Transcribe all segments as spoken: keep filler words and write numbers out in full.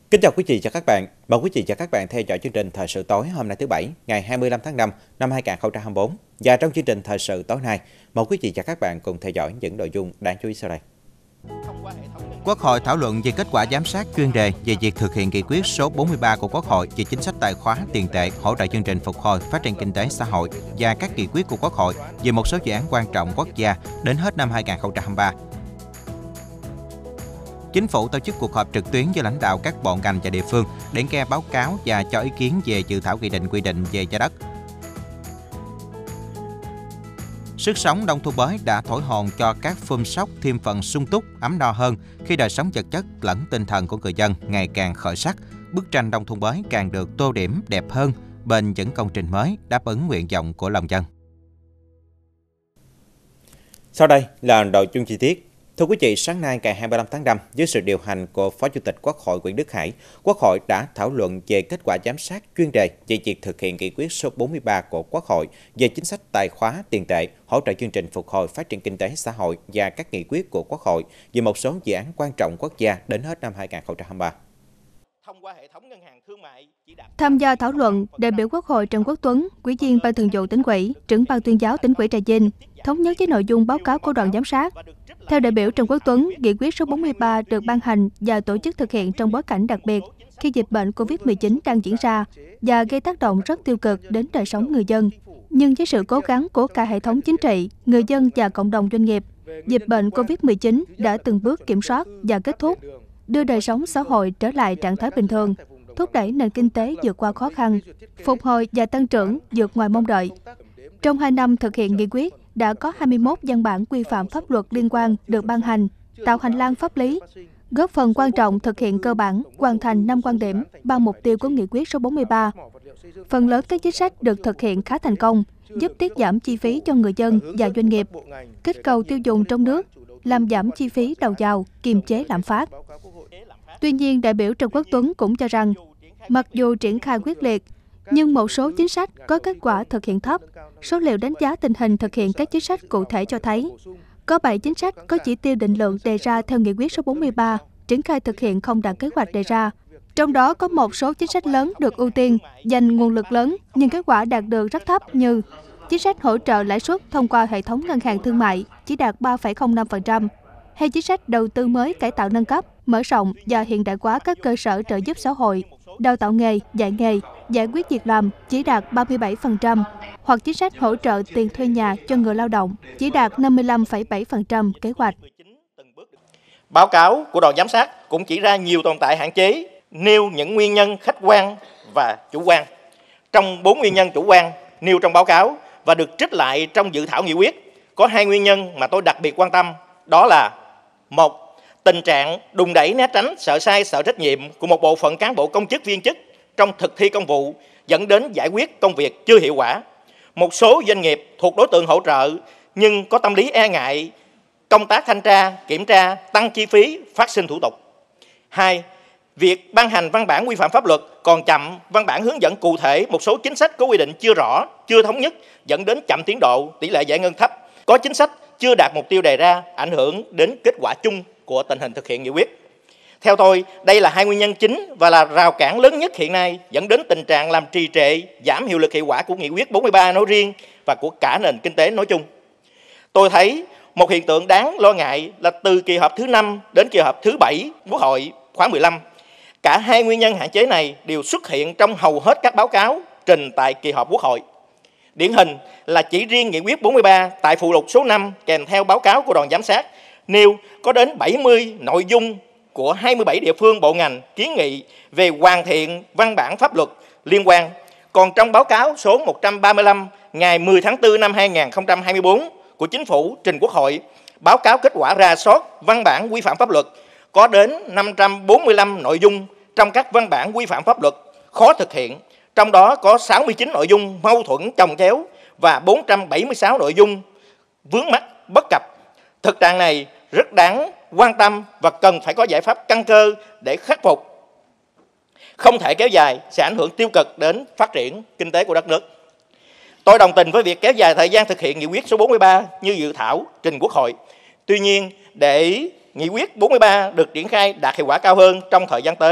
Kính chào quý vị và các bạn. Mời quý vị và các bạn theo dõi chương trình Thời sự tối hôm nay thứ Bảy, ngày hai mươi lăm tháng năm năm hai nghìn không trăm hai mươi tư. Và trong chương trình Thời sự tối nay, mời quý vị và các bạn cùng theo dõi những nội dung đáng chú ý sau đây. Quốc hội thảo luận về kết quả giám sát chuyên đề về việc thực hiện nghị quyết số bốn mươi ba của Quốc hội về chính sách tài khóa tiền tệ, hỗ trợ chương trình phục hồi phát triển kinh tế xã hội và các nghị quyết của Quốc hội về một số dự án quan trọng quốc gia đến hết năm hai nghìn không trăm hai mươi ba. Chính phủ tổ chức cuộc họp trực tuyến với lãnh đạo các bộ ngành và địa phương để nghe báo cáo và cho ý kiến về dự thảo nghị định quy định về giá đất. Sức sống nông thôn mới đã thổi hồn cho các phum sóc thêm phần sung túc, ấm no hơn khi đời sống vật chất lẫn tinh thần của người dân ngày càng khởi sắc. Bức tranh nông thôn mới càng được tô điểm đẹp hơn bên những công trình mới đáp ứng nguyện vọng của lòng dân. Sau đây là nội dung chi tiết. Thưa quý vị, sáng nay ngày hai mươi lăm tháng năm, dưới sự điều hành của Phó Chủ tịch Quốc hội Nguyễn Đức Hải, Quốc hội đã thảo luận về kết quả giám sát chuyên đề về việc thực hiện nghị quyết số bốn mươi ba của Quốc hội về chính sách tài khóa tiền tệ, hỗ trợ chương trình phục hồi phát triển kinh tế xã hội và các nghị quyết của Quốc hội về một số dự án quan trọng quốc gia đến hết năm hai nghìn không trăm hai mươi ba. Tham gia thảo luận, đại biểu Quốc hội Trần Quốc Tuấn, Ủy viên Ban Thường vụ Tỉnh ủy, trưởng Ban Tuyên giáo Tỉnh ủy Trà Vinh, thống nhất với nội dung báo cáo của đoàn giám sát. Theo đại biểu Trần Quốc Tuấn, nghị quyết số bốn mươi ba được ban hành và tổ chức thực hiện trong bối cảnh đặc biệt khi dịch bệnh Covid mười chín đang diễn ra và gây tác động rất tiêu cực đến đời sống người dân. Nhưng với sự cố gắng của cả hệ thống chính trị, người dân và cộng đồng doanh nghiệp, dịch bệnh Covid mười chín đã từng bước kiểm soát và kết thúc, đưa đời sống xã hội trở lại trạng thái bình thường, thúc đẩy nền kinh tế vượt qua khó khăn, phục hồi và tăng trưởng vượt ngoài mong đợi. Trong hai năm thực hiện nghị quyết, đã có hai mươi mốt văn bản quy phạm pháp luật liên quan được ban hành, tạo hành lang pháp lý, góp phần quan trọng thực hiện cơ bản, hoàn thành năm quan điểm, ba mục tiêu của nghị quyết số bốn mươi ba. Phần lớn các chính sách được thực hiện khá thành công, giúp tiết giảm chi phí cho người dân và doanh nghiệp, kích cầu tiêu dùng trong nước, làm giảm chi phí đầu vào, kiềm chế lạm phát. Tuy nhiên, đại biểu Trần Quốc Tuấn cũng cho rằng, mặc dù triển khai quyết liệt, nhưng một số chính sách có kết quả thực hiện thấp. Số liệu đánh giá tình hình thực hiện các chính sách cụ thể cho thấy, có bảy chính sách có chỉ tiêu định lượng đề ra theo nghị quyết số bốn mươi ba, triển khai thực hiện không đạt kế hoạch đề ra. Trong đó có một số chính sách lớn được ưu tiên, dành nguồn lực lớn, nhưng kết quả đạt được rất thấp như chính sách hỗ trợ lãi suất thông qua hệ thống ngân hàng thương mại chỉ đạt ba phẩy không năm phần trăm, hay chính sách đầu tư mới cải tạo nâng cấp, mở rộng và hiện đại hóa các cơ sở trợ giúp xã hội, đào tạo nghề, dạy nghề, giải quyết việc làm chỉ đạt ba mươi bảy phần trăm, hoặc chính sách hỗ trợ tiền thuê nhà cho người lao động chỉ đạt năm mươi lăm phẩy bảy phần trăm kế hoạch. Báo cáo của đoàn giám sát cũng chỉ ra nhiều tồn tại hạn chế, nêu những nguyên nhân khách quan và chủ quan. Trong bốn nguyên nhân chủ quan nêu trong báo cáo và được trích lại trong dự thảo nghị quyết, có hai nguyên nhân mà tôi đặc biệt quan tâm, đó là: một, tình trạng đùn đẩy né tránh, sợ sai, sợ trách nhiệm của một bộ phận cán bộ công chức viên chức trong thực thi công vụ dẫn đến giải quyết công việc chưa hiệu quả. Một số doanh nghiệp thuộc đối tượng hỗ trợ nhưng có tâm lý e ngại công tác thanh tra, kiểm tra, tăng chi phí, phát sinh thủ tục. Hai, việc ban hành văn bản quy phạm pháp luật còn chậm, văn bản hướng dẫn cụ thể một số chính sách có quy định chưa rõ, chưa thống nhất, dẫn đến chậm tiến độ, tỷ lệ giải ngân thấp. Có chính sách chưa đạt mục tiêu đề ra, ảnh hưởng đến kết quả chung của tình hình thực hiện nghị quyết. Theo tôi, đây là hai nguyên nhân chính và là rào cản lớn nhất hiện nay dẫn đến tình trạng làm trì trệ, giảm hiệu lực hiệu quả của nghị quyết bốn mươi ba nói riêng và của cả nền kinh tế nói chung. Tôi thấy một hiện tượng đáng lo ngại là từ kỳ họp thứ năm đến kỳ họp thứ bảy Quốc hội khóa mười lăm, cả hai nguyên nhân hạn chế này đều xuất hiện trong hầu hết các báo cáo trình tại kỳ họp Quốc hội. Điển hình là chỉ riêng nghị quyết bốn mươi ba tại phụ lục số năm kèm theo báo cáo của đoàn giám sát nêu có đến bảy mươi nội dung của hai mươi bảy địa phương bộ ngành kiến nghị về hoàn thiện văn bản pháp luật liên quan. Còn trong báo cáo số một trăm ba mươi lăm ngày mười tháng tư năm hai nghìn không trăm hai mươi tư của Chính phủ trình Quốc hội, báo cáo kết quả rà soát văn bản quy phạm pháp luật, có đến năm trăm bốn mươi lăm nội dung trong các văn bản quy phạm pháp luật khó thực hiện, trong đó có sáu mươi chín nội dung mâu thuẫn chồng chéo và bốn trăm bảy mươi sáu nội dung vướng mắc bất cập. Thực trạng này rất đáng quan tâm và cần phải có giải pháp căn cơ để khắc phục. Không thể kéo dài sẽ ảnh hưởng tiêu cực đến phát triển kinh tế của đất nước. Tôi đồng tình với việc kéo dài thời gian thực hiện nghị quyết số bốn mươi ba như dự thảo trình Quốc hội. Tuy nhiên, để nghị quyết bốn mươi ba được triển khai đạt hiệu quả cao hơn trong thời gian tới,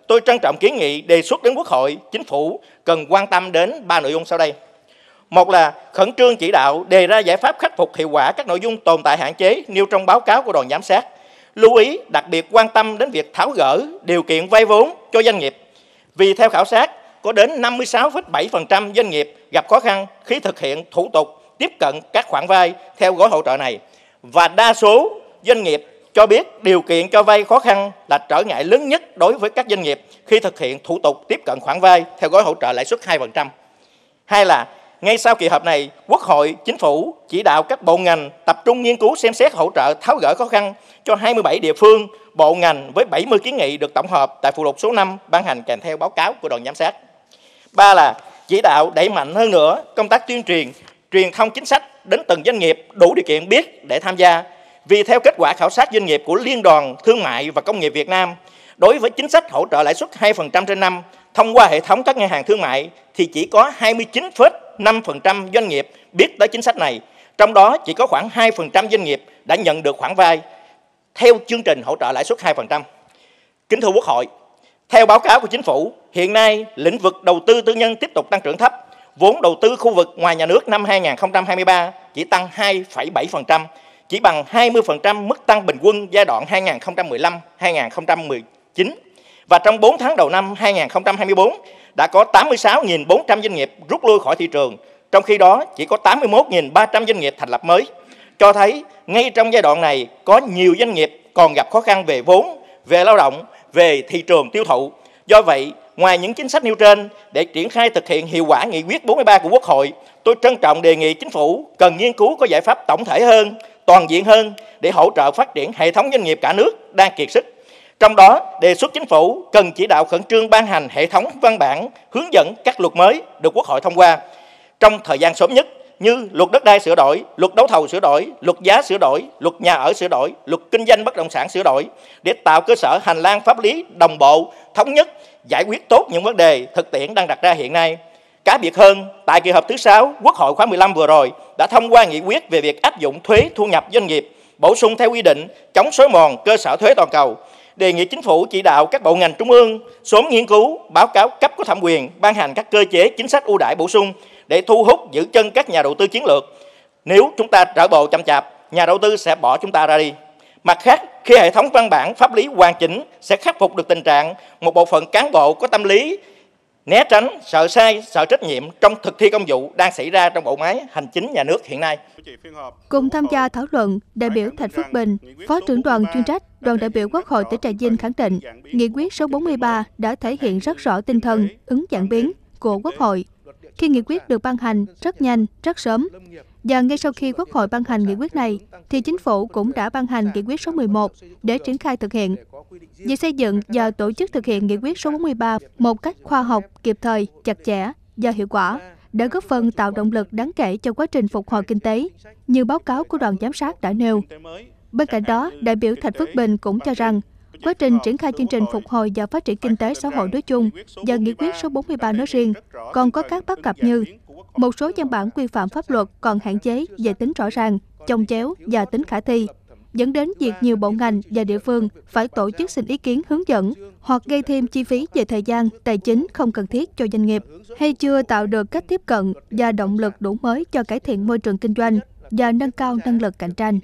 tôi trân trọng kiến nghị đề xuất đến Quốc hội, Chính phủ cần quan tâm đến ba nội dung sau đây. Một là khẩn trương chỉ đạo đề ra giải pháp khắc phục hiệu quả các nội dung tồn tại hạn chế nêu trong báo cáo của đoàn giám sát. Lưu ý đặc biệt quan tâm đến việc tháo gỡ điều kiện vay vốn cho doanh nghiệp. Vì theo khảo sát, có đến năm mươi sáu phẩy bảy phần trăm doanh nghiệp gặp khó khăn khi thực hiện thủ tục tiếp cận các khoản vay theo gói hỗ trợ này. Và đa số doanh nghiệp cho biết điều kiện cho vay khó khăn là trở ngại lớn nhất đối với các doanh nghiệp khi thực hiện thủ tục tiếp cận khoản vay theo gói hỗ trợ lãi suất hai phần trăm. Hai là ngay sau kỳ họp này, Quốc hội, Chính phủ chỉ đạo các bộ ngành tập trung nghiên cứu xem xét hỗ trợ tháo gỡ khó khăn cho hai mươi bảy địa phương, bộ ngành với bảy mươi kiến nghị được tổng hợp tại phụ lục số năm ban hành kèm theo báo cáo của đoàn giám sát. Ba là chỉ đạo đẩy mạnh hơn nữa công tác tuyên truyền, truyền thông chính sách đến từng doanh nghiệp đủ điều kiện biết để tham gia. Vì theo kết quả khảo sát doanh nghiệp của Liên đoàn Thương mại và Công nghiệp Việt Nam, đối với chính sách hỗ trợ lãi suất hai phần trăm trên năm thông qua hệ thống các ngân hàng thương mại thì chỉ có hai mươi chín phẩy năm phần trăm doanh nghiệp biết tới chính sách này. Trong đó chỉ có khoảng hai phần trăm doanh nghiệp đã nhận được khoản vay theo chương trình hỗ trợ lãi suất hai phần trăm. Kính thưa Quốc hội, theo báo cáo của Chính phủ, hiện nay lĩnh vực đầu tư tư nhân tiếp tục tăng trưởng thấp. Vốn đầu tư khu vực ngoài nhà nước năm hai nghìn không trăm hai mươi ba chỉ tăng hai phẩy bảy phần trăm, chỉ bằng hai mươi phần trăm mức tăng bình quân giai đoạn hai nghìn không trăm mười lăm đến hai nghìn không trăm mười chín. Và trong bốn tháng đầu năm hai nghìn không trăm hai mươi tư, đã có tám mươi sáu nghìn bốn trăm doanh nghiệp rút lui khỏi thị trường, trong khi đó chỉ có tám mươi mốt nghìn ba trăm doanh nghiệp thành lập mới. Cho thấy ngay trong giai đoạn này có nhiều doanh nghiệp còn gặp khó khăn về vốn, về lao động, về thị trường tiêu thụ. Do vậy, ngoài những chính sách nêu trên, để triển khai thực hiện hiệu quả nghị quyết bốn mươi ba của Quốc hội, tôi trân trọng đề nghị Chính phủ cần nghiên cứu có giải pháp tổng thể hơn, toàn diện hơn để hỗ trợ phát triển hệ thống doanh nghiệp cả nước đang kiệt sức. Trong đó, đề xuất Chính phủ cần chỉ đạo khẩn trương ban hành hệ thống văn bản hướng dẫn các luật mới được Quốc hội thông qua trong thời gian sớm nhất, như luật đất đai sửa đổi, luật đấu thầu sửa đổi, luật giá sửa đổi, luật nhà ở sửa đổi, luật kinh doanh bất động sản sửa đổi, để tạo cơ sở hành lang pháp lý đồng bộ, thống nhất, giải quyết tốt những vấn đề thực tiễn đang đặt ra hiện nay. Cá biệt hơn, tại kỳ họp thứ sáu, Quốc hội khóa mười lăm vừa rồi đã thông qua nghị quyết về việc áp dụng thuế thu nhập doanh nghiệp, bổ sung theo quy định chống xói mòn cơ sở thuế toàn cầu. Đề nghị Chính phủ chỉ đạo các bộ ngành trung ương sớm nghiên cứu, báo cáo cấp có thẩm quyền, ban hành các cơ chế chính sách ưu đãi bổ sung để thu hút giữ chân các nhà đầu tư chiến lược. Nếu chúng ta trở bộ chậm chạp, nhà đầu tư sẽ bỏ chúng ta ra đi. Mặt khác, khi hệ thống văn bản pháp lý hoàn chỉnh sẽ khắc phục được tình trạng một bộ phận cán bộ có tâm lý né tránh, sợ sai, sợ trách nhiệm trong thực thi công vụ đang xảy ra trong bộ máy hành chính nhà nước hiện nay. Cùng tham gia thảo luận, đại biểu Thạch Phước Bình, Phó trưởng đoàn chuyên trách, đoàn đại biểu Quốc hội tỉnh Trà Vinh khẳng định, nghị quyết số bốn mươi ba đã thể hiện rất rõ tinh thần, ứng dạng biến của Quốc hội. Khi nghị quyết được ban hành rất nhanh, rất sớm. Và ngay sau khi Quốc hội ban hành nghị quyết này, thì Chính phủ cũng đã ban hành nghị quyết số mười một để triển khai thực hiện. Việc xây dựng và tổ chức thực hiện nghị quyết số bốn mươi ba một cách khoa học, kịp thời, chặt chẽ và hiệu quả đã góp phần tạo động lực đáng kể cho quá trình phục hồi kinh tế, như báo cáo của đoàn giám sát đã nêu. Bên cạnh đó, đại biểu Thạch Phước Bình cũng cho rằng, quá trình triển khai chương trình phục hồi và phát triển kinh tế xã hội nói chung và nghị quyết số bốn mươi ba nói riêng còn có các bất cập như một số văn bản quy phạm pháp luật còn hạn chế về tính rõ ràng, chồng chéo và tính khả thi, dẫn đến việc nhiều bộ ngành và địa phương phải tổ chức xin ý kiến hướng dẫn hoặc gây thêm chi phí về thời gian, tài chính không cần thiết cho doanh nghiệp, hay chưa tạo được cách tiếp cận và động lực đủ mới cho cải thiện môi trường kinh doanh và nâng cao năng lực cạnh tranh.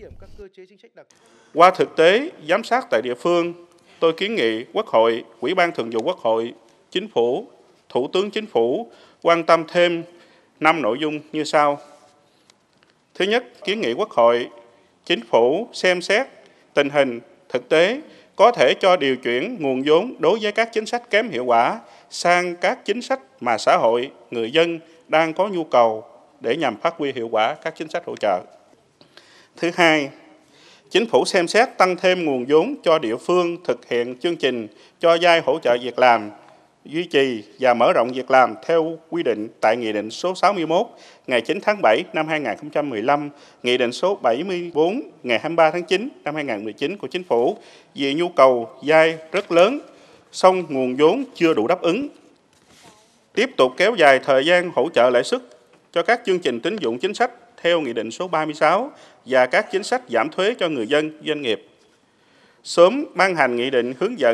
Qua thực tế giám sát tại địa phương, tôi kiến nghị Quốc hội, Ủy ban Thường vụ Quốc hội, Chính phủ, Thủ tướng Chính phủ quan tâm thêm năm nội dung như sau. Thứ nhất, kiến nghị Quốc hội, Chính phủ xem xét tình hình thực tế có thể cho điều chuyển nguồn vốn đối với các chính sách kém hiệu quả sang các chính sách mà xã hội, người dân đang có nhu cầu để nhằm phát huy hiệu quả các chính sách hỗ trợ. Thứ hai, Chính phủ xem xét tăng thêm nguồn vốn cho địa phương thực hiện chương trình cho vay hỗ trợ việc làm, duy trì và mở rộng việc làm theo quy định tại Nghị định số sáu mươi mốt ngày chín tháng bảy năm hai nghìn không trăm mười lăm, Nghị định số bảy mươi tư ngày hai mươi ba tháng chín năm hai nghìn không trăm mười chín của Chính phủ vì nhu cầu vay rất lớn, song nguồn vốn chưa đủ đáp ứng. Tiếp tục kéo dài thời gian hỗ trợ lãi suất cho các chương trình tín dụng chính sách theo Nghị định số ba mươi sáu và các chính sách giảm thuế cho người dân, doanh nghiệp. Sớm ban hành nghị định hướng dẫn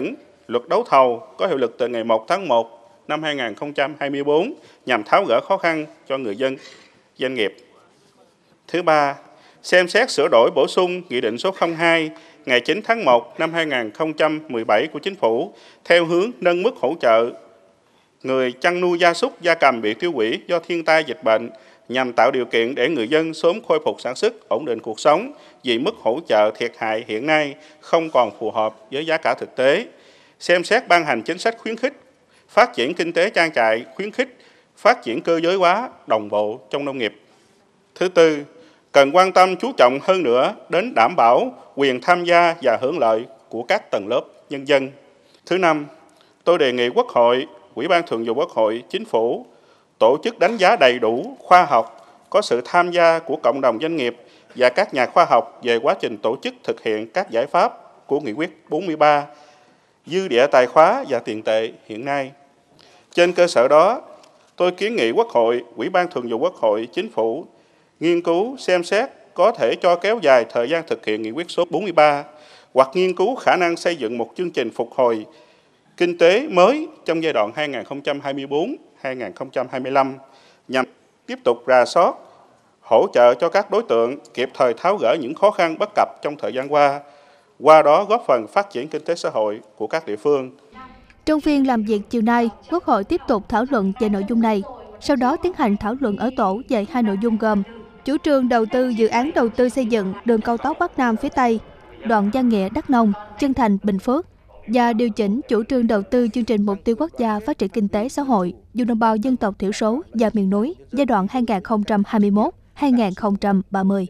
luật đấu thầu có hiệu lực từ ngày một tháng một năm hai nghìn không trăm hai mươi tư nhằm tháo gỡ khó khăn cho người dân, doanh nghiệp. Thứ ba, xem xét sửa đổi bổ sung Nghị định số không hai ngày chín tháng một năm hai nghìn không trăm mười bảy của Chính phủ theo hướng nâng mức hỗ trợ người chăn nuôi gia súc, gia cầm bị tiêu hủy do thiên tai dịch bệnh nhằm tạo điều kiện để người dân sớm khôi phục sản xuất, ổn định cuộc sống vì mức hỗ trợ thiệt hại hiện nay không còn phù hợp với giá cả thực tế. Xem xét ban hành chính sách khuyến khích phát triển kinh tế trang trại, khuyến khích phát triển cơ giới hóa đồng bộ trong nông nghiệp. Thứ tư, cần quan tâm chú trọng hơn nữa đến đảm bảo quyền tham gia và hưởng lợi của các tầng lớp nhân dân. Thứ năm, tôi đề nghị Quốc hội, Ủy ban Thường vụ Quốc hội, Chính phủ tổ chức đánh giá đầy đủ, khoa học, có sự tham gia của cộng đồng doanh nghiệp và các nhà khoa học về quá trình tổ chức thực hiện các giải pháp của Nghị quyết bốn mươi ba, dư địa tài khóa và tiền tệ hiện nay. Trên cơ sở đó, tôi kiến nghị Quốc hội, Ủy ban Thường vụ Quốc hội, Chính phủ nghiên cứu xem xét có thể cho kéo dài thời gian thực hiện Nghị quyết số bốn mươi ba hoặc nghiên cứu khả năng xây dựng một chương trình phục hồi kinh tế mới trong giai đoạn hai nghìn không trăm hai mươi tư đến hai nghìn không trăm hai mươi lăm nhằm tiếp tục rà soát, hỗ trợ cho các đối tượng kịp thời tháo gỡ những khó khăn bất cập trong thời gian qua, qua đó góp phần phát triển kinh tế xã hội của các địa phương. Trong phiên làm việc chiều nay, Quốc hội tiếp tục thảo luận về nội dung này, sau đó tiến hành thảo luận ở tổ về hai nội dung gồm chủ trương đầu tư dự án đầu tư xây dựng đường cao tốc Bắc Nam phía Tây, đoạn Giang Nghĩa Đắk Nông, Trân Thành Bình Phước và điều chỉnh chủ trương đầu tư chương trình mục tiêu quốc gia phát triển kinh tế xã hội vùng đồng bào dân tộc thiểu số và miền núi giai đoạn hai nghìn không trăm hai mươi mốt đến hai nghìn không trăm ba mươi.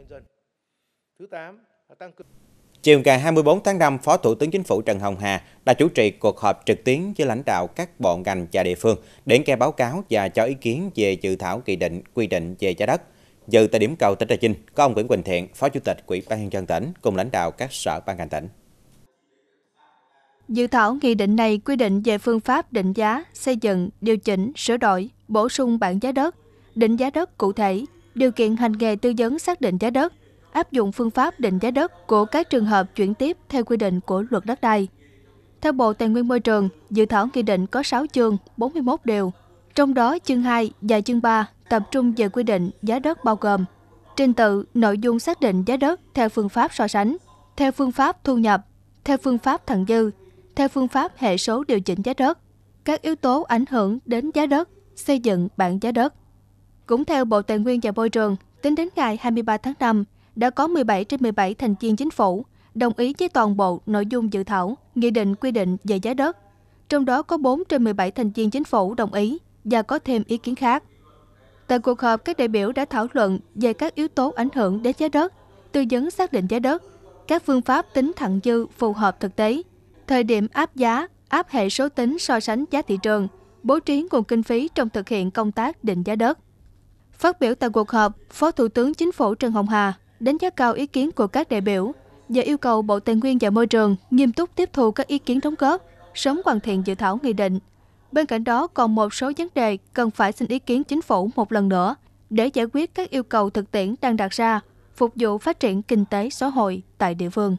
Chiều ngày hai mươi tư tháng năm, Phó Thủ tướng Chính phủ Trần Hồng Hà đã chủ trì cuộc họp trực tuyến với lãnh đạo các bộ ngành và địa phương để nghe báo cáo và cho ý kiến về dự thảo nghị định quy định về giá đất. Dự tại điểm cầu tỉnh Trà Vinh có ông Nguyễn Quỳnh Thiện, Phó Chủ tịch Ủy ban nhân dân tỉnh cùng lãnh đạo các sở ban ngành tỉnh. Dự thảo nghị định này quy định về phương pháp định giá, xây dựng, điều chỉnh, sửa đổi, bổ sung bảng giá đất, định giá đất cụ thể, điều kiện hành nghề tư vấn xác định giá đất, áp dụng phương pháp định giá đất của các trường hợp chuyển tiếp theo quy định của Luật Đất đai. Theo Bộ Tài nguyên Môi trường, dự thảo nghị định có sáu chương, bốn mươi mốt điều. Trong đó, chương hai và chương ba tập trung về quy định giá đất bao gồm trình tự, nội dung xác định giá đất theo phương pháp so sánh, theo phương pháp thu nhập, theo phương pháp thặng dư, theo phương pháp hệ số điều chỉnh giá đất, các yếu tố ảnh hưởng đến giá đất, xây dựng bảng giá đất. Cũng theo Bộ Tài nguyên và Môi trường, tính đến ngày hai mươi ba tháng năm, đã có mười bảy trên mười bảy thành viên Chính phủ đồng ý với toàn bộ nội dung dự thảo nghị định quy định về giá đất. Trong đó có bốn trên mười bảy thành viên Chính phủ đồng ý và có thêm ý kiến khác. Tại cuộc họp, các đại biểu đã thảo luận về các yếu tố ảnh hưởng đến giá đất, tư vấn xác định giá đất, các phương pháp tính thặng dư phù hợp thực tế, thời điểm áp giá, áp hệ số tính so sánh giá thị trường, bố trí nguồn kinh phí trong thực hiện công tác định giá đất. Phát biểu tại cuộc họp, Phó Thủ tướng Chính phủ Trần Hồng Hà đánh giá cao ý kiến của các đại biểu và yêu cầu Bộ Tài nguyên và Môi trường nghiêm túc tiếp thu các ý kiến đóng góp, sớm hoàn thiện dự thảo nghị định. Bên cạnh đó, còn một số vấn đề cần phải xin ý kiến Chính phủ một lần nữa để giải quyết các yêu cầu thực tiễn đang đặt ra, phục vụ phát triển kinh tế xã hội tại địa phương.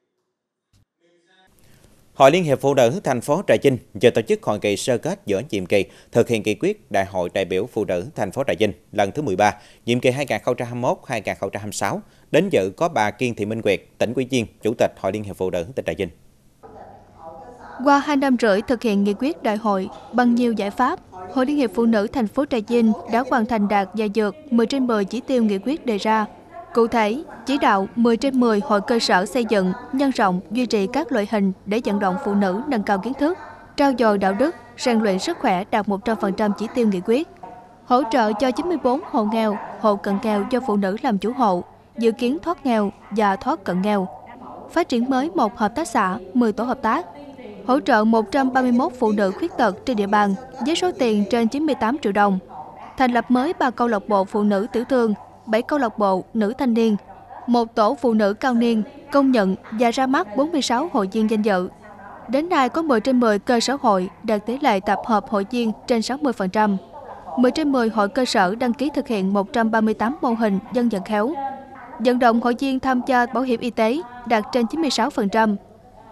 Hội Liên hiệp Phụ nữ thành phố Trà Vinh vừa tổ chức hội nghị sơ kết giữa nhiệm kỳ thực hiện nghị quyết Đại hội đại biểu Phụ nữ thành phố Trà Vinh lần thứ mười ba, nhiệm kỳ hai nghìn không trăm hai mươi mốt đến hai nghìn không trăm hai mươi sáu. Đến dự có bà Kiên Thị Minh Nguyệt, tỉnh ủy viên, Chủ tịch Hội Liên hiệp Phụ nữ tỉnh Trà Vinh. Qua hai năm rưỡi thực hiện nghị quyết đại hội bằng nhiều giải pháp, Hội Liên hiệp Phụ nữ thành phố Trà Vinh đã hoàn thành đạt và vượt mười trên mười chỉ tiêu nghị quyết đề ra. Cụ thể, chỉ đạo mười trên mười hội cơ sở xây dựng, nhân rộng, duy trì các loại hình để vận động phụ nữ nâng cao kiến thức, trau dồi đạo đức, rèn luyện sức khỏe đạt một trăm phần trăm chỉ tiêu nghị quyết. Hỗ trợ cho chín mươi tư hộ nghèo, hộ cận nghèo do phụ nữ làm chủ hộ, dự kiến thoát nghèo và thoát cận nghèo. Phát triển mới một hợp tác xã, mười tổ hợp tác. Hỗ trợ một trăm ba mươi mốt phụ nữ khuyết tật trên địa bàn với số tiền trên chín mươi tám triệu đồng. Thành lập mới ba câu lạc bộ phụ nữ tiểu thương, bảy câu lạc bộ nữ thanh niên, một tổ phụ nữ cao niên, công nhận và ra mắt bốn mươi sáu hội viên danh dự. Đến nay có mười trên mười cơ sở hội đạt tỷ lệ tập hợp hội viên trên sáu mươi phần trăm. mười trên mười hội cơ sở đăng ký thực hiện một trăm ba mươi tám mô hình dân vận khéo. Vận động hội viên tham gia bảo hiểm y tế đạt trên chín mươi sáu phần trăm.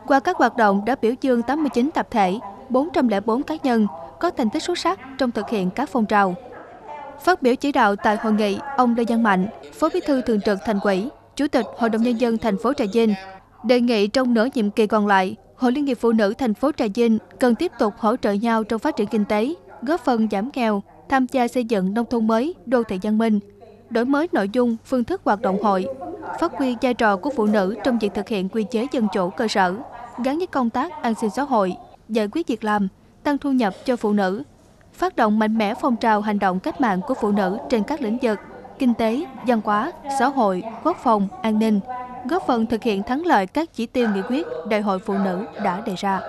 Qua các hoạt động đã biểu dương tám mươi chín tập thể, bốn trăm lẻ bốn cá nhân có thành tích xuất sắc trong thực hiện các phong trào. Phát biểu chỉ đạo tại hội nghị, ông Lê Văn Mạnh, Phó Bí thư Thường trực Thành ủy, Chủ tịch Hội đồng Nhân dân thành phố Trà Vinh, đề nghị trong nửa nhiệm kỳ còn lại, Hội Liên hiệp Phụ nữ thành phố Trà Vinh cần tiếp tục hỗ trợ nhau trong phát triển kinh tế, góp phần giảm nghèo, tham gia xây dựng nông thôn mới, đô thị văn minh, đổi mới nội dung, phương thức hoạt động hội, phát huy vai trò của phụ nữ trong việc thực hiện quy chế dân chủ cơ sở, gắn với công tác an sinh xã hội, giải quyết việc làm, tăng thu nhập cho phụ nữ, phát động mạnh mẽ phong trào hành động cách mạng của phụ nữ trên các lĩnh vực kinh tế, văn hóa, xã hội, quốc phòng, an ninh, góp phần thực hiện thắng lợi các chỉ tiêu nghị quyết Đại hội Phụ nữ đã đề ra.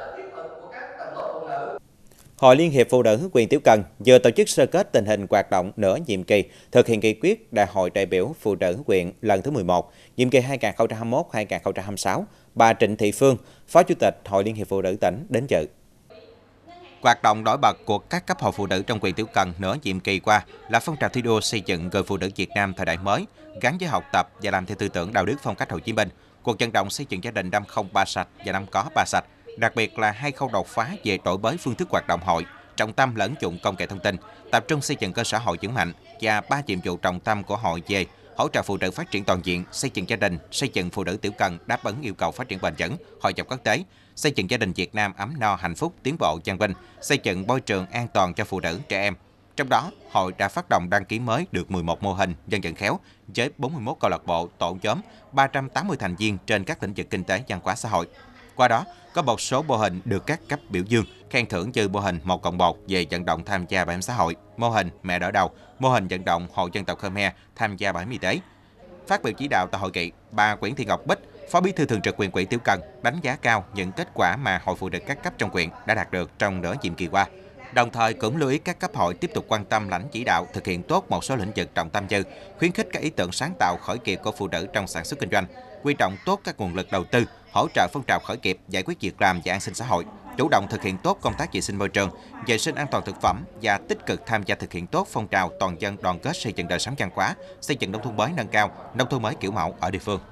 Hội Liên hiệp Phụ nữ huyện Tiểu Cần vừa tổ chức sơ kết tình hình hoạt động nửa nhiệm kỳ thực hiện nghị quyết Đại hội đại biểu Phụ nữ huyện lần thứ mười một, nhiệm kỳ hai nghìn không trăm hai mươi mốt đến hai nghìn không trăm hai mươi sáu. Bà Trịnh Thị Phương, Phó Chủ tịch Hội Liên hiệp Phụ nữ tỉnh đến dự. Hoạt động nổi bật của các cấp hội phụ nữ trong huyện Tiểu Cần nửa nhiệm kỳ qua là phong trào thi đua xây dựng người phụ nữ Việt Nam thời đại mới, gắn với học tập và làm theo tư tưởng đạo đức phong cách Hồ Chí Minh, cuộc vận động xây dựng gia đình năm không ba sạch và năm có ba sạch, đặc biệt là hai khâu đột phá về đổi mới phương thức hoạt động hội, trọng tâm lẫn dụng công nghệ thông tin, tập trung xây dựng cơ sở hội vững mạnh và ba nhiệm vụ trọng tâm của hội về hỗ trợ phụ nữ phát triển toàn diện, xây dựng gia đình, xây dựng phụ nữ Tiểu Cần đáp ứng yêu cầu phát triển bền vững, hội nhập quốc tế, xây dựng gia đình Việt Nam ấm no hạnh phúc, tiến bộ văn minh, xây dựng môi trường an toàn cho phụ nữ, trẻ em. Trong đó, hội đã phát động đăng ký mới được mười một mô hình dân vận khéo với bốn mươi mốt câu lạc bộ, tổ nhóm, ba trăm tám mươi thành viên trên các lĩnh vực kinh tế, văn hóa xã hội. Qua đó, có một số mô hình được các cấp biểu dương, khen thưởng như mô hình một cộng một về vận động tham gia bảo hiểm xã hội, mô hình mẹ đỡ đầu, mô hình vận động hội dân tộc Khmer tham gia bảo hiểm y tế. Phát biểu chỉ đạo tại hội nghị, bà Nguyễn Thị Ngọc Bích, Phó Bí thư Thường trực huyện ủy Tiểu Cần đánh giá cao những kết quả mà hội phụ nữ các cấp trong huyện đã đạt được trong nửa nhiệm kỳ qua. Đồng thời cũng lưu ý các cấp hội tiếp tục quan tâm lãnh chỉ đạo thực hiện tốt một số lĩnh vực trọng tâm như khuyến khích các ý tưởng sáng tạo khởi nghiệp của phụ nữ trong sản xuất kinh doanh, quy động tốt các nguồn lực đầu tư, hỗ trợ phong trào khởi nghiệp, giải quyết việc làm và an sinh xã hội, chủ động thực hiện tốt công tác vệ sinh môi trường, vệ sinh an toàn thực phẩm và tích cực tham gia thực hiện tốt phong trào toàn dân đoàn kết xây dựng đời sống văn hóa, xây dựng nông thôn mới nâng cao, nông thôn mới kiểu mẫu ở địa phương.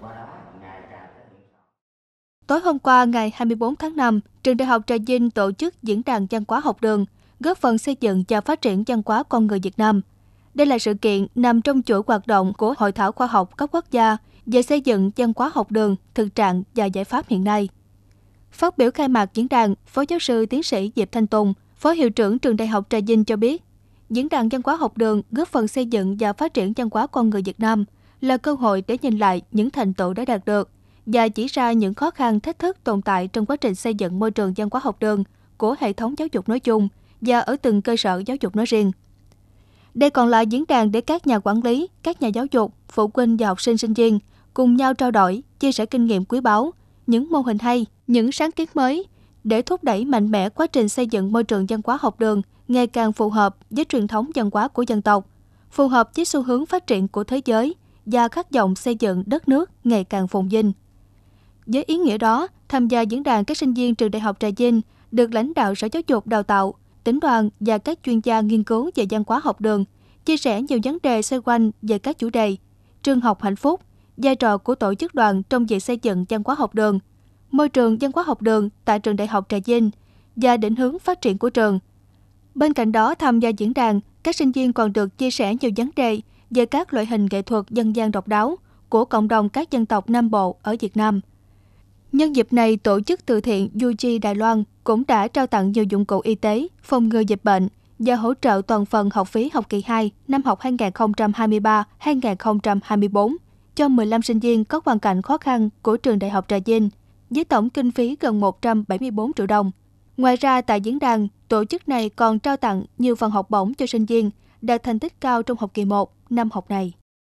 Tối hôm qua, ngày hai mươi tư tháng năm, Trường Đại học Trà Vinh tổ chức diễn đàn văn hóa học đường, góp phần xây dựng và phát triển văn hóa con người Việt Nam. Đây là sự kiện nằm trong chuỗi hoạt động của Hội thảo khoa học cấp quốc gia về xây dựng văn hóa học đường, thực trạng và giải pháp hiện nay. Phát biểu khai mạc diễn đàn, Phó giáo sư tiến sĩ Diệp Thanh Tùng, Phó hiệu trưởng Trường Đại học Trà Vinh cho biết, diễn đàn văn hóa học đường góp phần xây dựng và phát triển văn hóa con người Việt Nam là cơ hội để nhìn lại những thành tựu đã đạt được và chỉ ra những khó khăn, thách thức tồn tại trong quá trình xây dựng môi trường văn hóa học đường của hệ thống giáo dục nói chung và ở từng cơ sở giáo dục nói riêng. Đây còn là diễn đàn để các nhà quản lý, các nhà giáo dục, phụ huynh và học sinh sinh viên cùng nhau trao đổi, chia sẻ kinh nghiệm quý báu, những mô hình hay, những sáng kiến mới để thúc đẩy mạnh mẽ quá trình xây dựng môi trường văn hóa học đường ngày càng phù hợp với truyền thống văn hóa của dân tộc, phù hợp với xu hướng phát triển của thế giới và khát vọng xây dựng đất nước ngày càng phồn vinh. Với ý nghĩa đó, tham gia diễn đàn các sinh viên Trường Đại học Trà Vinh được lãnh đạo Sở Giáo dục Đào tạo, tỉnh đoàn và các chuyên gia nghiên cứu về văn hóa học đường, chia sẻ nhiều vấn đề xoay quanh về các chủ đề trường học hạnh phúc, vai trò của tổ chức đoàn trong việc xây dựng văn hóa học đường, môi trường văn hóa học đường tại Trường Đại học Trà Vinh và định hướng phát triển của trường. Bên cạnh đó, tham gia diễn đàn, các sinh viên còn được chia sẻ nhiều vấn đề về các loại hình nghệ thuật dân gian độc đáo của cộng đồng các dân tộc Nam Bộ ở Việt Nam. Nhân dịp này, tổ chức từ thiện u giê Đài Loan cũng đã trao tặng nhiều dụng cụ y tế, phòng ngừa dịch bệnh và hỗ trợ toàn phần học phí học kỳ hai năm học hai nghìn không trăm hai mươi ba hai nghìn không trăm hai mươi tư cho mười lăm sinh viên có hoàn cảnh khó khăn của Trường Đại học Trà Vinh, với tổng kinh phí gần một trăm bảy mươi tư triệu đồng. Ngoài ra, tại diễn đàn, tổ chức này còn trao tặng nhiều phần học bổng cho sinh viên đạt thành tích cao trong học kỳ một năm học này.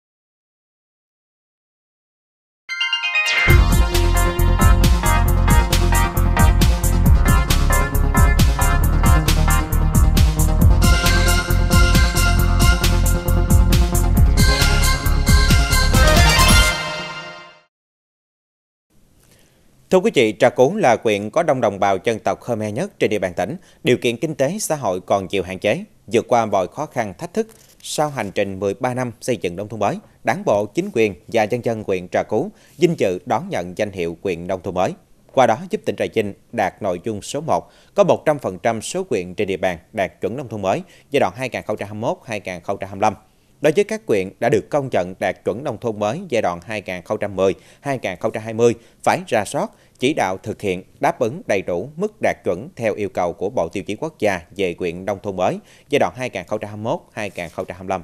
Thưa quý vị, Trà Cú là huyện có đông đồng bào dân tộc Khmer nhất trên địa bàn tỉnh. Điều kiện kinh tế xã hội còn nhiều hạn chế. Vượt qua mọi khó khăn thách thức, sau hành trình mười ba năm xây dựng nông thôn mới, Đảng bộ, chính quyền và nhân dân huyện Trà Cú vinh dự đón nhận danh hiệu huyện nông thôn mới. qua đó giúp tỉnh Trà Vinh đạt nội dung số một, có một trăm phần trăm số huyện trên địa bàn đạt chuẩn nông thôn mới giai đoạn hai nghìn không trăm hai mươi mốt đến hai nghìn không trăm hai mươi lăm. Đối với các huyện đã được công nhận đạt chuẩn nông thôn mới giai đoạn hai nghìn không trăm mười đến hai nghìn không trăm hai mươi phải rà soát, chỉ đạo thực hiện đáp ứng đầy đủ mức đạt chuẩn theo yêu cầu của Bộ Tiêu chí Quốc gia về huyện nông thôn mới giai đoạn hai nghìn không trăm hai mươi mốt đến hai nghìn không trăm hai mươi lăm.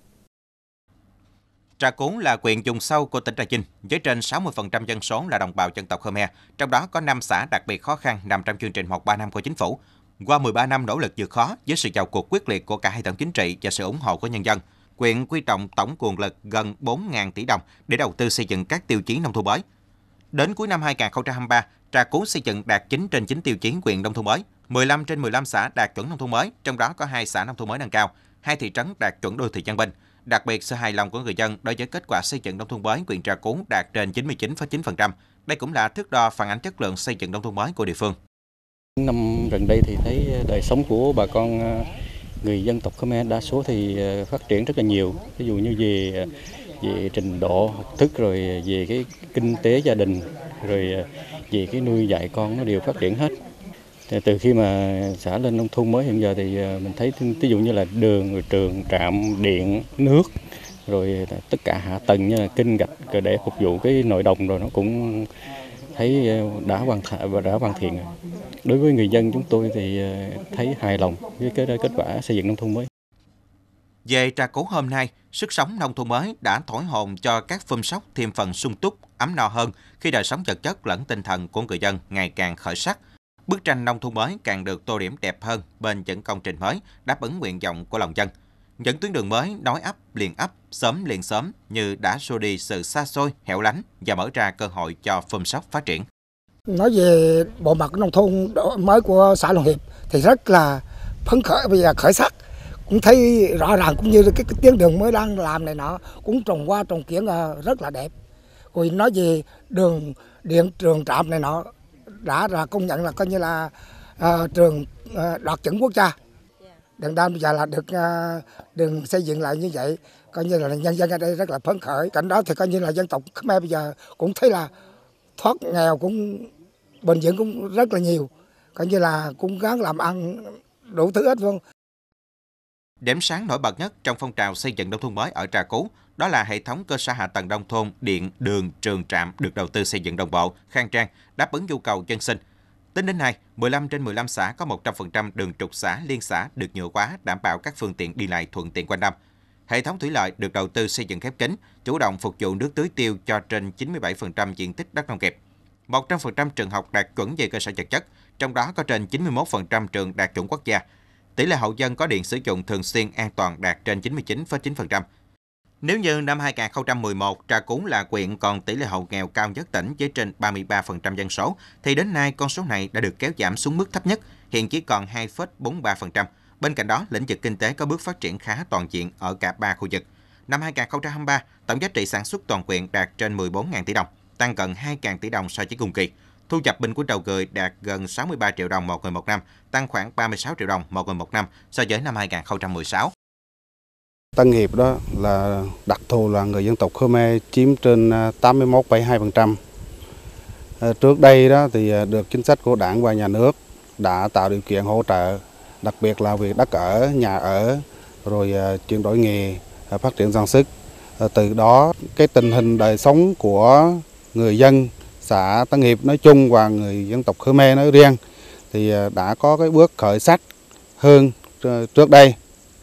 Trà Cú là huyện vùng sâu của tỉnh Trà Vinh, với trên sáu mươi phần trăm dân số là đồng bào dân tộc Khmer, trong đó có năm xã đặc biệt khó khăn nằm trong chương trình một ba năm của chính phủ. Qua mười ba năm nỗ lực vượt khó, với sự vào cuộc quyết liệt của cả hệ thống chính trị và sự ủng hộ của nhân dân, huyện quy động tổng nguồn lực gần bốn nghìn tỷ đồng để đầu tư xây dựng các tiêu chí nông thôn mới. Đến cuối năm hai nghìn không trăm hai mươi ba, Trà Cú xây dựng đạt chín trên chín tiêu chí huyện nông thôn mới, mười lăm trên mười lăm xã đạt chuẩn nông thôn mới, trong đó có hai xã nông thôn mới nâng cao, hai thị trấn đạt chuẩn đô thị văn minh. Đặc biệt, sự hài lòng của người dân đối với kết quả xây dựng nông thôn mới huyện Trà Cú đạt trên chín mươi chín phẩy chín phần trăm. Đây cũng là thước đo phản ánh chất lượng xây dựng nông thôn mới của địa phương. Năm gần đây thì thấy đời sống của bà con người dân tộc Khmer đa số thì phát triển rất là nhiều. Ví dụ như về về trình độ học thức, rồi về cái kinh tế gia đình, rồi về cái nuôi dạy con nó đều phát triển hết. Từ khi mà xã lên nông thôn mới hiện giờ thì mình thấy ví dụ như là đường, rồi trường, trạm, điện, nước, rồi tất cả hạ tầng như là kênh gạch để phục vụ cái nội đồng rồi nó cũng thấy đã hoàn thành và đã hoàn thiện. Đối với người dân chúng tôi thì thấy hài lòng với cái kết quả xây dựng nông thôn mới. Về Trà Cú hôm nay, sức sống nông thôn mới đã thổi hồn cho các phum sóc thêm phần sung túc, ấm no hơn khi đời sống vật chất lẫn tinh thần của người dân ngày càng khởi sắc. Bức tranh nông thôn mới càng được tô điểm đẹp hơn bên những công trình mới đáp ứng nguyện vọng của lòng dân. Những tuyến đường mới nối ấp liền ấp, xóm liền xóm như đã xua đi sự xa xôi, hẻo lánh và mở ra cơ hội cho phum sóc phát triển. Nói về bộ mặt nông thôn mới của xã Long Hiệp thì rất là phấn khởi, bây giờ khởi sắc, cũng thấy rõ ràng, cũng như cái, cái tuyến đường mới đang làm này nọ cũng trồng qua trồng kiển rất là đẹp. Rồi nói về đường điện, trường, trạm này nọ đã là công nhận là coi như là uh, trường uh, đạt chuẩn quốc gia. Đường đan bây giờ là được uh, đường xây dựng lại như vậy, coi như là nhân dân ở đây rất là phấn khởi. Cảnh đó thì coi như là dân tộc Khmer bây giờ cũng thấy là thoát nghèo cũng bền vững cũng rất là nhiều, coi như là cũng gắng làm ăn đủ thứ hết luôn. Điểm sáng nổi bật nhất trong phong trào xây dựng nông thôn mới ở Trà Cú đó là hệ thống cơ sở hạ tầng nông thôn, điện, đường, trường, trạm được đầu tư xây dựng đồng bộ, khang trang, đáp ứng nhu cầu dân sinh. Tính đến nay, mười lăm trên mười lăm xã có một trăm phần trăm đường trục xã, liên xã được nhựa hóa, đảm bảo các phương tiện đi lại thuận tiện quanh năm. Hệ thống thủy lợi được đầu tư xây dựng khép kín, chủ động phục vụ nước tưới tiêu cho trên chín mươi bảy phần trăm diện tích đất nông nghiệp. một trăm phần trăm trường học đạt chuẩn về cơ sở vật chất, trong đó có trên chín mươi mốt phần trăm trường đạt chuẩn quốc gia. Tỷ lệ hộ dân có điện sử dụng thường xuyên an toàn đạt trên chín mươi chín phẩy chín phần trăm. Nếu như năm hai nghìn không trăm mười một, Trà Cú là huyện còn tỷ lệ hộ nghèo cao nhất tỉnh với trên ba mươi ba phần trăm dân số, thì đến nay con số này đã được kéo giảm xuống mức thấp nhất, hiện chỉ còn hai phẩy bốn mươi ba phần trăm. Bên cạnh đó, lĩnh vực kinh tế có bước phát triển khá toàn diện ở cả ba khu vực. Năm hai nghìn không trăm hai mươi ba, tổng giá trị sản xuất toàn huyện đạt trên mười bốn nghìn tỷ đồng, tăng gần hai nghìn tỷ đồng so với cùng kỳ. Thu nhập bình quân đầu người đạt gần sáu mươi ba triệu đồng một người một năm, tăng khoảng ba mươi sáu triệu đồng một người một năm so với năm hai nghìn không trăm mười sáu. Tân Hiệp đó là đặc thù là người dân tộc Khmer chiếm trên tám mươi mốt phẩy hai phần trăm. Trước đây đó thì được chính sách của Đảng và Nhà nước đã tạo điều kiện hỗ trợ, đặc biệt là việc đất ở, nhà ở, rồi chuyển đổi nghề, phát triển sản xuất. Từ đó cái tình hình đời sống của người dân xã Tân Hiệp nói chung và người dân tộc Khmer nói riêng thì đã có cái bước khởi sắc hơn trước đây.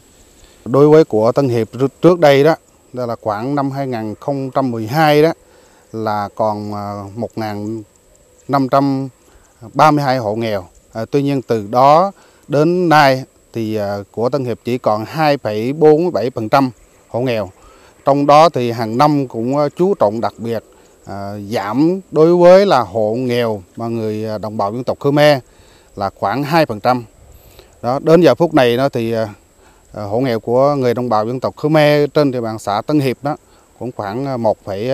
Đối với của Tân Hiệp trước đây đó, đó là khoảng năm hai nghìn không trăm mười hai đó là còn một nghìn năm trăm ba mươi hai hộ nghèo. À, tuy nhiên từ đó đến nay thì của Tân Hiệp chỉ còn hai phẩy bốn mươi bảy phần trăm hộ nghèo. Trong đó thì hàng năm cũng chú trọng đặc biệt à, giảm đối với là hộ nghèo mà người đồng bào dân tộc Khmer là khoảng hai phần trăm. Đó, đến giờ phút này đó thì hộ nghèo của người đồng bào dân tộc Khmer trên địa bàn xã Tân Hiệp đó cũng khoảng một phẩy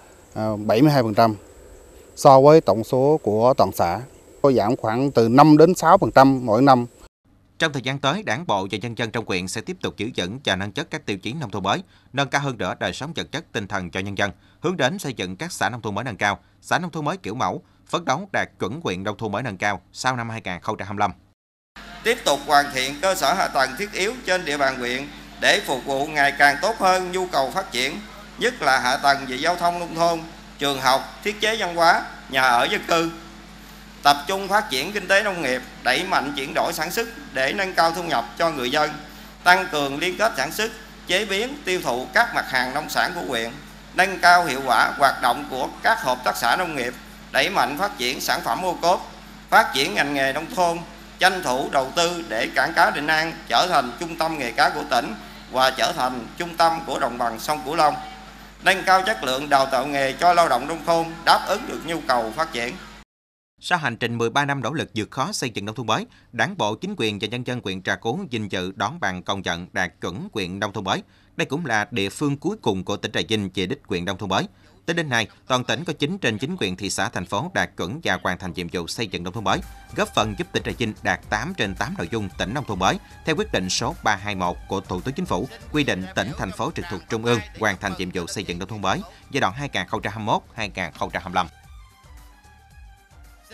bảy mươi hai phần trăm so với tổng số của toàn xã, có giảm khoảng từ năm đến sáu phần trăm mỗi năm. Trong thời gian tới, Đảng bộ và nhân dân trong huyện sẽ tiếp tục giữ vững và nâng chất các tiêu chí nông thôn mới, nâng cao hơn nữa đời sống vật chất tinh thần cho nhân dân, hướng đến xây dựng các xã nông thôn mới nâng cao, xã nông thôn mới kiểu mẫu, phấn đấu đạt chuẩn huyện nông thôn mới nâng cao sau năm hai nghìn không trăm hai mươi lăm. Tiếp tục hoàn thiện cơ sở hạ tầng thiết yếu trên địa bàn huyện để phục vụ ngày càng tốt hơn nhu cầu phát triển, nhất là hạ tầng về giao thông nông thôn, trường học, thiết chế văn hóa, nhà ở dân cư. Tập trung phát triển kinh tế nông nghiệp, đẩy mạnh chuyển đổi sản xuất để nâng cao thu nhập cho người dân, tăng cường liên kết sản xuất, chế biến, tiêu thụ các mặt hàng nông sản của huyện, nâng cao hiệu quả hoạt động của các hợp tác xã nông nghiệp, đẩy mạnh phát triển sản phẩm ô cốp, phát triển ngành nghề nông thôn, tranh thủ đầu tư để cảng cá Định An trở thành trung tâm nghề cá của tỉnh và trở thành trung tâm của đồng bằng sông Cửu Long, nâng cao chất lượng đào tạo nghề cho lao động nông thôn đáp ứng được nhu cầu phát triển. Sau hành trình mười ba năm nỗ lực vượt khó xây dựng nông thôn mới, Đảng bộ, chính quyền và nhân dân huyện Trà Cú vinh dự đón bằng công nhận đạt chuẩn huyện nông thôn mới. Đây cũng là địa phương cuối cùng của tỉnh Trà Vinh về đích huyện nông thôn mới. Tới đến nay, toàn tỉnh có chín trên chín huyện thị xã thành phố đạt chuẩn và hoàn thành nhiệm vụ xây dựng nông thôn mới, góp phần giúp tỉnh Trà Vinh đạt tám trên tám nội dung tỉnh nông thôn mới theo quyết định số ba hai mốt của Thủ tướng Chính phủ quy định tỉnh thành phố trực thuộc trung ương hoàn thành nhiệm vụ xây dựng nông thôn mới giai đoạn hai nghìn không trăm hai mươi mốt đến hai nghìn không trăm hai mươi lăm.